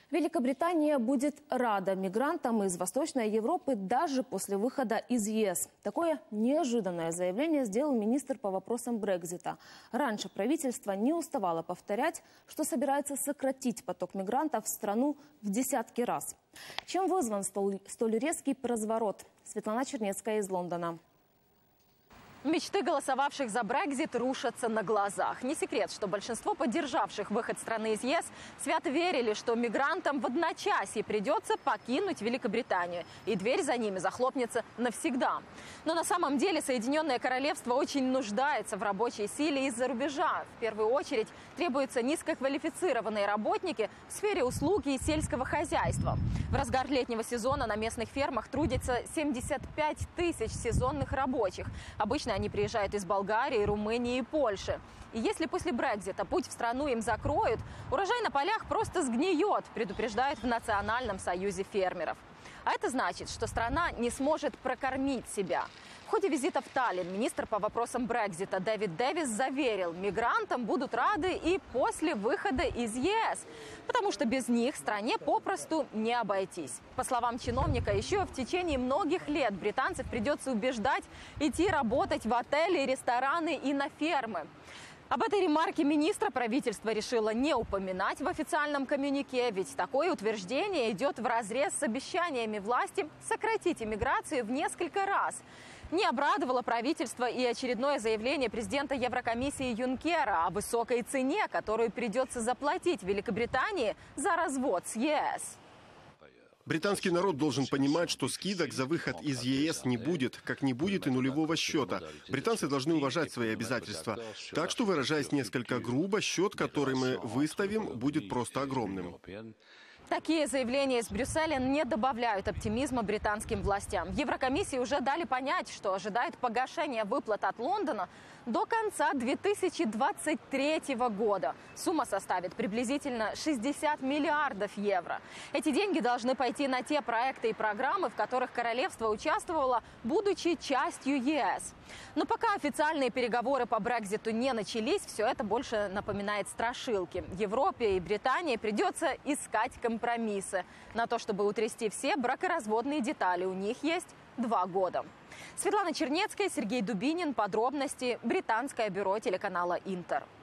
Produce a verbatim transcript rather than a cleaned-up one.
Великобритания будет рада мигрантам из Восточной Европы даже после выхода из ЕС. Такое неожиданное заявление сделал министр по вопросам Брексита. Раньше правительство не уставало повторять, что собирается сократить поток мигрантов в страну в десятки раз. Чем вызван столь, столь резкий разворот? Светлана Чернецкая из Лондона. Мечты голосовавших за Брексит рушатся на глазах. Не секрет, что большинство поддержавших выход страны из ЕС свято верили, что мигрантам в одночасье придется покинуть Великобританию, и дверь за ними захлопнется навсегда. Но на самом деле Соединенное Королевство очень нуждается в рабочей силе из-за рубежа. В первую очередь требуются низкоквалифицированные работники в сфере услуг и сельского хозяйства. В разгар летнего сезона на местных фермах трудится семьдесят пять тысяч сезонных рабочих. Обычно они приезжают из Болгарии, Румынии и Польши. И если после Брексита путь в страну им закроют, урожай на полях просто сгниет, предупреждают в Национальном союзе фермеров. А это значит, что страна не сможет прокормить себя. В ходе визита в Таллин министр по вопросам Брексита Дэвид Дэвис заверил, мигрантам будут рады и после выхода из ЕС, потому что без них стране попросту не обойтись. По словам чиновника, еще в течение многих лет британцев придется убеждать идти работать в отели, рестораны и на фермы. Об этой ремарке министра правительство решило не упоминать в официальном коммюнике, ведь такое утверждение идет вразрез с обещаниями власти сократить иммиграцию в несколько раз. Не обрадовало правительство и очередное заявление президента Еврокомиссии Юнкера о высокой цене, которую придется заплатить Великобритании за развод с ЕС. Британский народ должен понимать, что скидок за выход из ЕС не будет, как не будет и нулевого счета. Британцы должны уважать свои обязательства. Так что, выражаясь несколько грубо, счет, который мы выставим, будет просто огромным. Такие заявления из Брюсселя не добавляют оптимизма британским властям. В Еврокомиссии уже дали понять, что ожидают погашения выплат от Лондона до конца две тысячи двадцать третьего года. Сумма составит приблизительно шестьдесят миллиардов евро. Эти деньги должны пойти на те проекты и программы, в которых королевство участвовало, будучи частью ЕС. Но пока официальные переговоры по Брекситу не начались, все это больше напоминает страшилки. Европе и Британии придется искать компромиссы. На то, чтобы утрясти все бракоразводные детали, у них есть два года. Светлана Чернецкая, Сергей Дубинин. Подробности. Британское бюро телеканала «Интер».